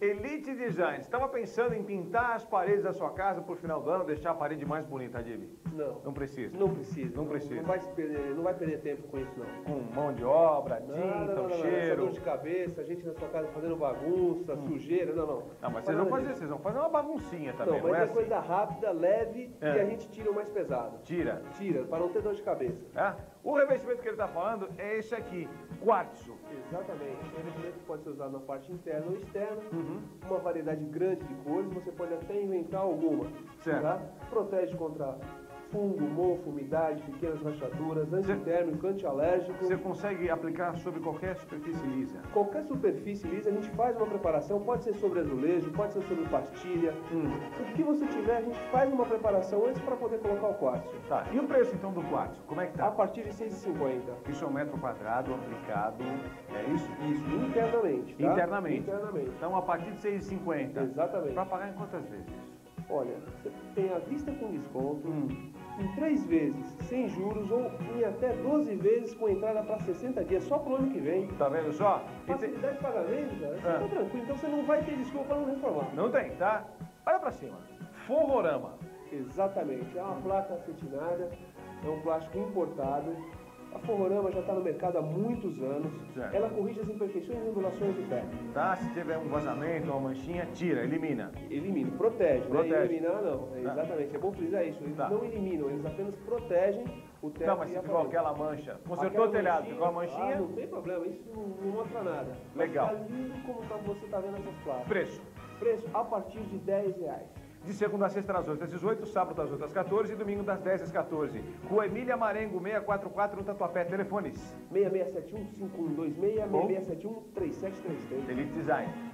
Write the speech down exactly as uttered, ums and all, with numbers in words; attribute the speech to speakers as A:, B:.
A: Elite Design. Estava pensando em pintar as paredes da sua casa por final do ano, deixar a parede mais bonita, Adib?
B: Não.
A: Não precisa?
B: Não precisa.
A: Não precisa.
B: Não vai, se perder, não vai perder tempo com isso, não.
A: Com mão de obra, tinta,
B: não, não, não, não,
A: cheiro...
B: Não, dor de cabeça, a gente na sua casa fazendo bagunça, hum. sujeira, não, não.
A: Não, mas vocês vão fazer, vocês vão fazer uma baguncinha também,
B: não, mas
A: não é,
B: é
A: assim?
B: coisa rápida, leve
A: é.
B: e a gente tira o mais pesado.
A: Tira?
B: Tira, para não ter dor de cabeça.
A: É? O revestimento que ele está falando é esse aqui, quartzo.
B: Exatamente. O revestimento pode ser usado na parte interna ou externa,
A: uhum.
B: uma variedade grande de cores, você pode até inventar alguma.
A: Certo.
B: Tá? Protege contra fungo, mofo, umidade, pequenas rachaduras, antitérmico, antialérgico.
A: Você consegue aplicar sobre qualquer superfície lisa?
B: Qualquer superfície lisa, a gente faz uma preparação, pode ser sobre azulejo, pode ser sobre pastilha.
A: Hum.
B: O que você tiver, a gente faz uma preparação antes para poder colocar o quartzo.
A: Tá. E o preço então do quartzo? Como é que tá?
B: A partir de seis reais e cinquenta centavos.
A: Isso é um metro quadrado aplicado, é isso?
B: Isso, internamente. Tá?
A: Internamente.
B: Internamente.
A: Então a partir de seis reais e cinquenta centavos.
B: Exatamente.
A: Para pagar em quantas vezes?
B: Olha, você tem a vista com desconto,
A: hum.
B: em três vezes, sem juros, ou em até doze vezes com entrada para sessenta dias, só pro ano que vem.
A: Tá vendo só?
B: Facilidade de pagamento, cara, você
A: ah.
B: tá tranquilo, então você não vai ter desculpa para não reformar.
A: Não tem, tá? Olha pra cima. Forrorama.
B: Exatamente, é uma placa acetinada, é um plástico importado. A Forrorama já está no mercado há muitos anos.
A: Certo.
B: Ela corrige as imperfeições e ondulações do pé.
A: Tá, se tiver um vazamento, uma manchinha, tira, elimina.
B: Elimina, protege,
A: protege.
B: Né? Eliminar não, é, exatamente, é bom frisar isso. Eles tá. não eliminam, eles apenas protegem o teto.
A: Não, mas se ficou aquela mancha, consertou o telhado, ficou a manchinha...
B: Ah, não tem problema, isso não, não mostra nada.
A: Legal.
B: Vai ficar lindo como tá, você está vendo essas placas.
A: Preço?
B: Preço a partir de dez reais.
A: De segunda a sexta, das oito às dezoito, sábado das oito às quatorze e domingo das dez às quatorze. Rua Emília Marengo, seiscentos e quarenta e quatro, no Tatuapé. Telefones?
B: seis seis sete um, cinco um dois seis, seis seis sete um, três sete três três.
A: Elite Design.